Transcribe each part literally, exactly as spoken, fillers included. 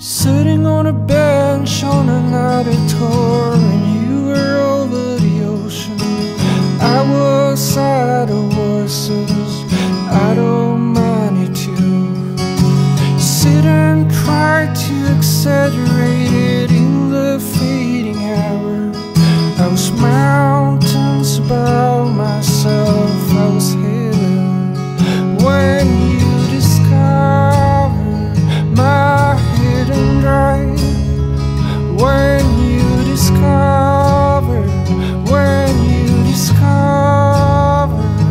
Sitting on a bench on a night of tour, and you were over the ocean. I was side of voices, I don't mind you too. Sit and try to exaggerate it in the fading hour. I was mountains above myself, I was hidden when you discovered my hidden drive. When you discovered, when you discovered,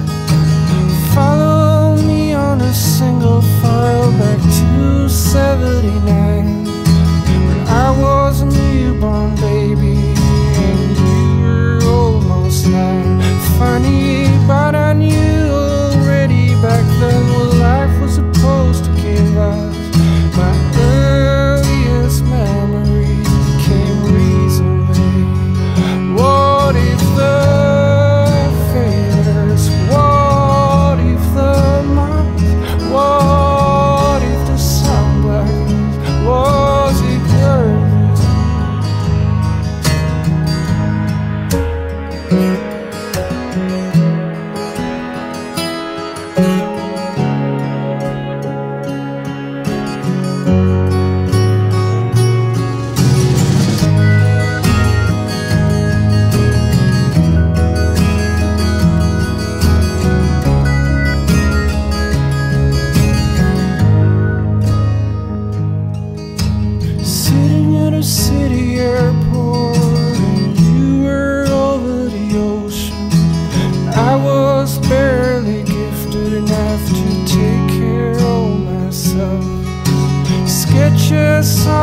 follow me on a single file back to seventy-nine, when I was a newborn baby and you were almost nine. Funny, but I knew already back then what life was supposed to give us. My earliest memory became reason vague. What if the faders? What if the month? What if the sun blackness? Was it yours? Sitting at a city airport, and you were over the ocean. I was barely gifted enough to take care of myself. Sketches